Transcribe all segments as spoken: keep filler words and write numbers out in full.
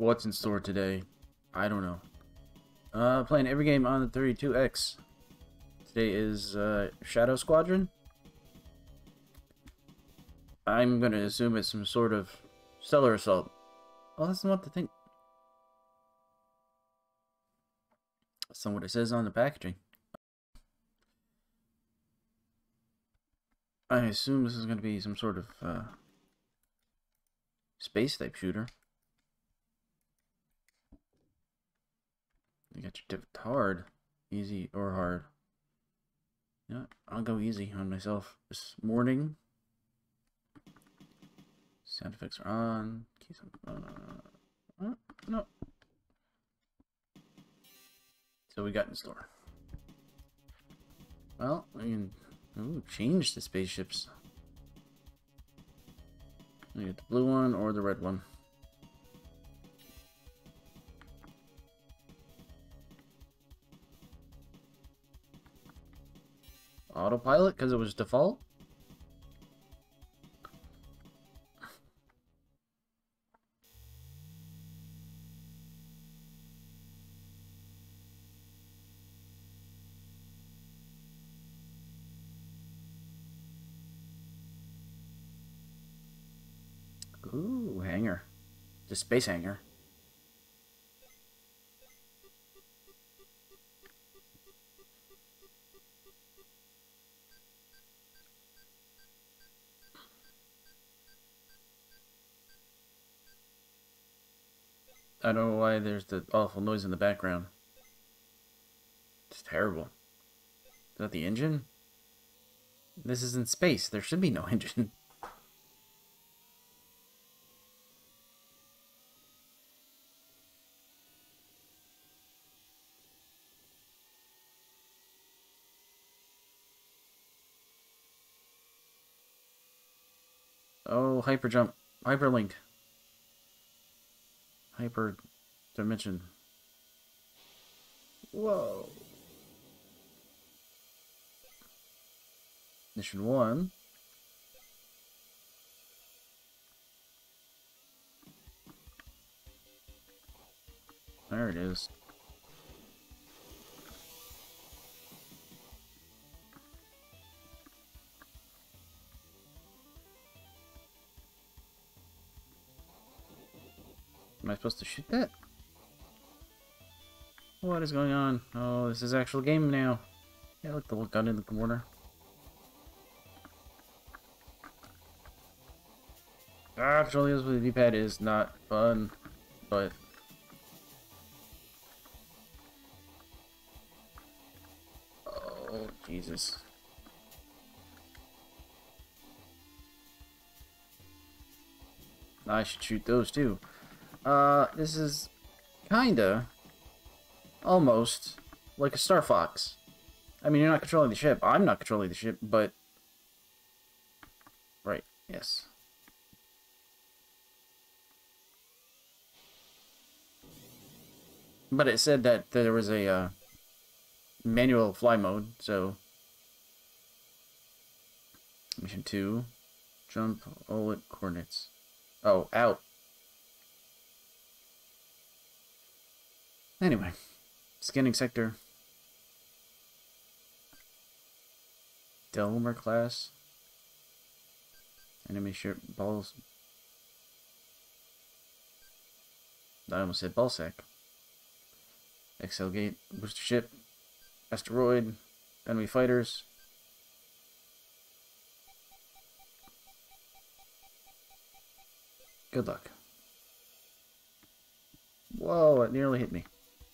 What's in store today? I don't know. Uh, playing every game on the thirty-two X. Today is uh, Shadow Squadron. I'm gonna assume it's some sort of stellar assault. Well, that's not what to think. That's not what it says on the packaging. I assume this is gonna be some sort of uh, space type shooter. You got your dipped hard, easy or hard. Yeah, I'll go easy on myself this morning. Sound effects are on. Keys on. Uh, uh, no. So we got in store. Well, I can ooh, change the spaceships. I get the blue one or the red one. Autopilot because it was default. Ooh, hangar. It's a space hangar. I don't know why there's the awful noise in the background. It's terrible. Is that the engine? This is in space. There should be no engine. Oh, hyper jump. Hyperlink. Hyper dimension. Whoa. Mission one. There it is. Am I supposed to shoot that? What is going on? Oh, this is actual game now. Yeah, look, the little gun in the corner. Ah, controlling this with a D-pad is not fun, but... Oh, Jesus. I should shoot those too. Uh, this is kinda, almost, like a Star Fox. I mean, you're not controlling the ship. I'm not controlling the ship, but... Right, yes. But it said that there was a uh, manual fly mode, so... Mission two. Jump all at coordinates. Oh, out. Anyway. Scanning sector. Delmer class. Enemy ship balls. I almost said ballsack. Excel gate. Booster ship. Asteroid. Enemy fighters. Good luck. Whoa, it nearly hit me.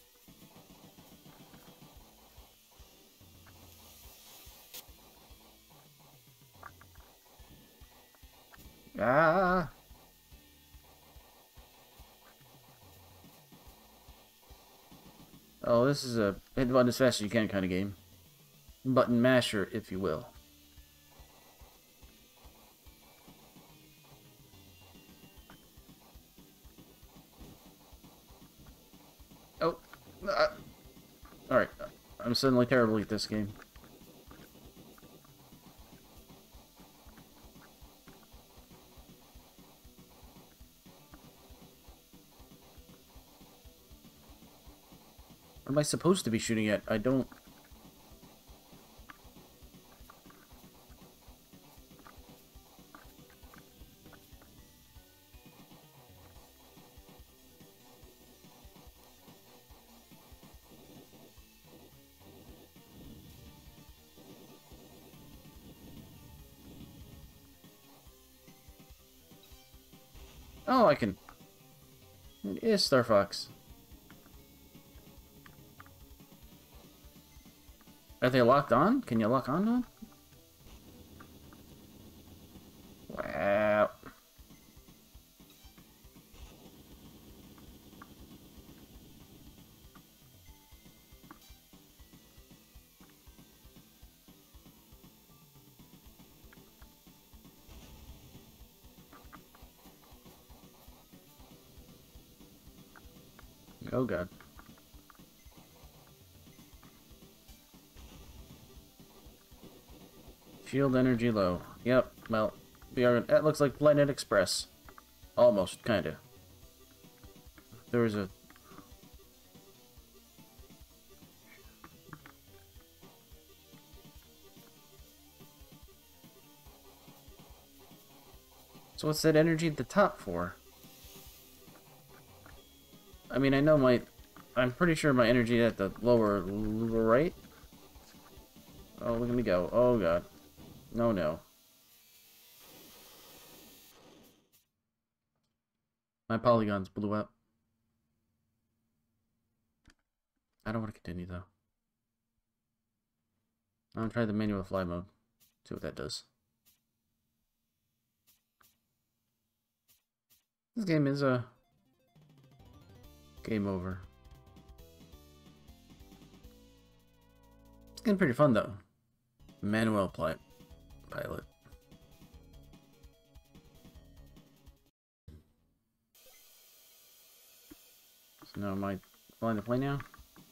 Ah! Oh, this is a hit the button as fast as you can kind of game. Button masher, if you will. Oh. Uh, Alright. I'm suddenly terrible at this game. What am I supposed to be shooting at? I don't... Oh, I can... It is Star Fox. Are they locked on? Can you lock on to them? Wow. Oh god. Shield energy low. Yep, well, we are. That looks like Planet Express. Almost, kinda. There was a... So what's that energy at the top for? I mean, I know my... I'm pretty sure my energy at the lower right? Oh, look at me go. Oh, God. No, no. My polygons blew up. I don't want to continue, though. I'm going to try the manual fly mode. See what that does. This game is a... Uh, game over. It's getting pretty fun, though. Manual pilot. Pilot. So now am I flying the plane now?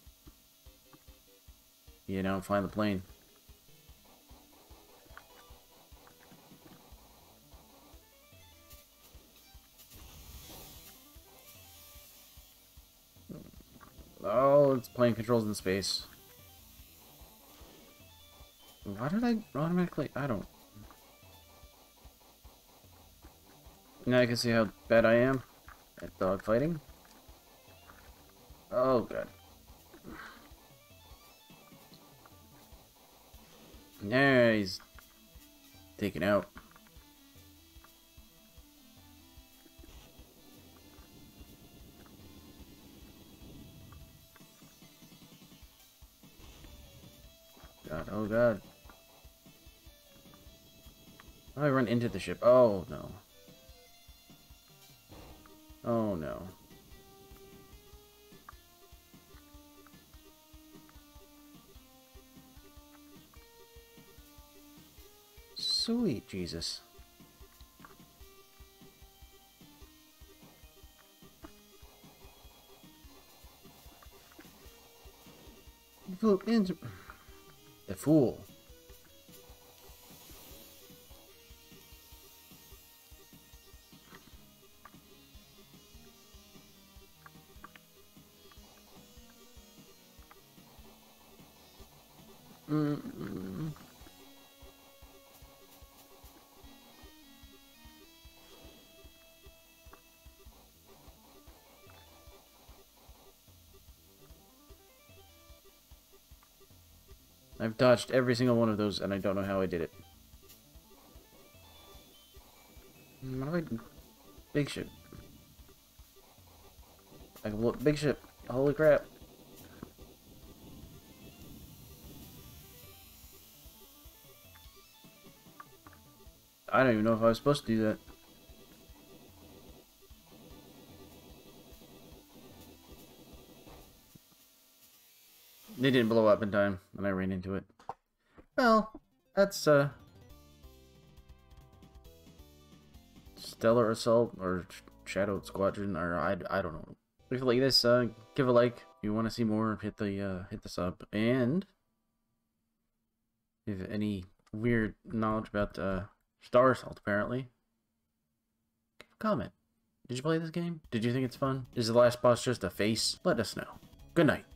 Yeah, now I'm flying the plane. Oh, it's plane controls in space. Why did I automatically... I don't... Now I can see how bad I am at dogfighting. Oh, God. There, he's taken out. God, oh God. How do I run into the ship? Oh, no. Oh, no. Sweet Jesus. You flew into... The fool. Mm-mm. I've dodged every single one of those, and I don't know how I did it. What do I... Big ship. I can blow up big ship. Holy crap. I don't even know if I was supposed to do that. They didn't blow up in time when I ran into it. Well, that's uh Stellar Assault or Shadow Squadron, or I, I don't know. If you like this, uh, give a like. If you want to see more, hit the uh, hit the sub. And if you have any weird knowledge about uh, Star Assault, apparently, give a comment. Did you play this game? Did you think it's fun? Is the last boss just a face? Let us know. Good night.